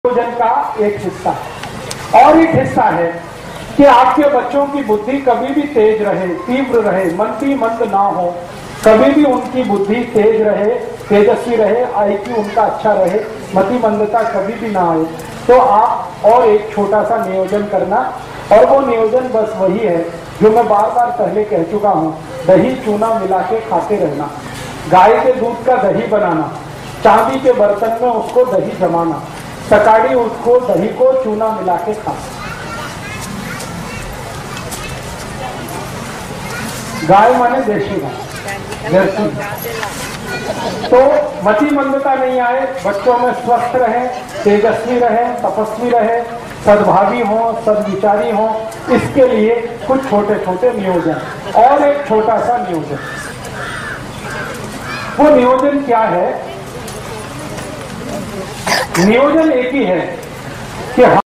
भोजन का एक हिस्सा है। और एक हिस्सा है कि आपके बच्चों की बुद्धि कभी भी तेज रहे, तीव्र रहे, मंदी मंद ना हो, कभी भी उनकी बुद्धि तेज रहे, तेजस्वी रहे, IQ उनका अच्छा रहे, मति मंदता कभी भी ना आए। तो आप और एक छोटा सा नियोजन करना, और वो नियोजन बस वही है जो मैं बार बार पहले कह चुका हूँ, दही चूना मिला के खाते रहना, गाय के दूध का दही बनाना, चांदी के बर्तन में उसको दही जमाना, सकाड़ी उसको दही को चूना मिला के खा। गाय माने देशी गाय, जर्सी। तो मति मंदता नहीं आए, बच्चों में स्वस्थ रहे, तेजस्वी रहे, तपस्वी रहे, सद्भावी हो, सद्विचारी हो, इसके लिए कुछ छोटे छोटे नियोजन। और एक छोटा सा नियोजन, वो नियोजन क्या है? नियोजन एक ही है कि